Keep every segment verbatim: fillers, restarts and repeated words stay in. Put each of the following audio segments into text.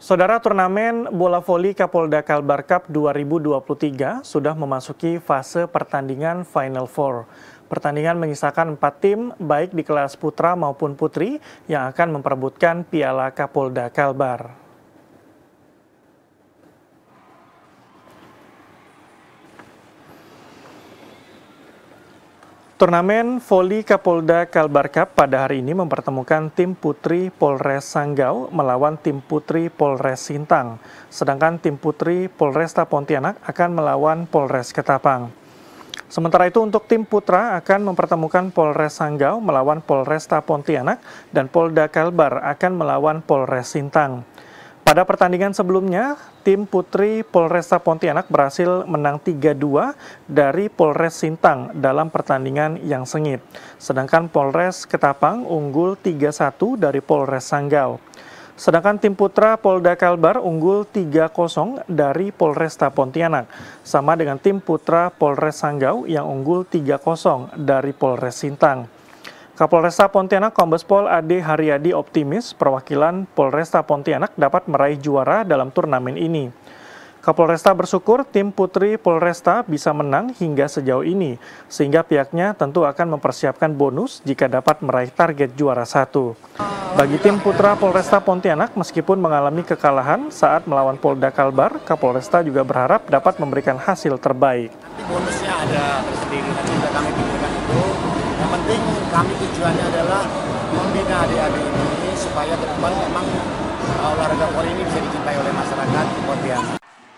Saudara, turnamen bola voli Kapolda Kalbar Cup dua ribu dua puluh tiga sudah memasuki fase pertandingan Final Four. Pertandingan menyisakan empat tim, baik di kelas putra maupun putri, yang akan memperebutkan Piala Kapolda Kalbar. Turnamen voli Kapolda Kalbar Cup pada hari ini mempertemukan tim putri Polres Sanggau melawan tim putri Polres Sintang, sedangkan tim putri Polresta Pontianak akan melawan Polres Ketapang. Sementara itu untuk tim putra akan mempertemukan Polres Sanggau melawan Polresta Pontianak dan Polda Kalbar akan melawan Polres Sintang. Pada pertandingan sebelumnya, tim putri Polresta Pontianak berhasil menang tiga dua dari Polres Sintang dalam pertandingan yang sengit. Sedangkan Polres Ketapang unggul tiga satu dari Polres Sanggau. Sedangkan tim putra Polda Kalbar unggul tiga kosong dari Polresta Pontianak, sama dengan tim putra Polres Sanggau yang unggul tiga kosong dari Polres Sintang. Kapolresta Pontianak Kombes Pol Ade Haryadi optimis perwakilan Polresta Pontianak dapat meraih juara dalam turnamen ini. Kapolresta bersyukur tim putri Polresta bisa menang hingga sejauh ini, sehingga pihaknya tentu akan mempersiapkan bonus jika dapat meraih target juara satu. Bagi tim putra Polresta Pontianak, meskipun mengalami kekalahan saat melawan Polda Kalbar, Kapolresta juga berharap dapat memberikan hasil terbaik. Bonusnya ada tersendiri, nanti juga kami pikirkan itu. Yang penting kami tujuannya adalah membina adik-adik ini supaya ke depan memang olahraga voli ini bisa dicintai oleh masyarakat Pontianak.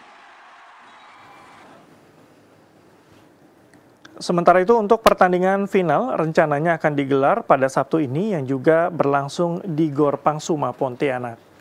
Sementara itu untuk pertandingan final rencananya akan digelar pada Sabtu ini yang juga berlangsung di Gor Pangsuma Pontianak.